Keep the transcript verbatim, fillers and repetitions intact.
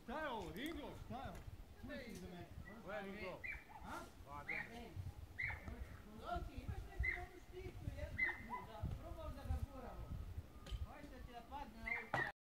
Šta je ovo? Riglo? Šta je ovo? Pusti za mene. Koja je riglo? A? A, dobro. Loki,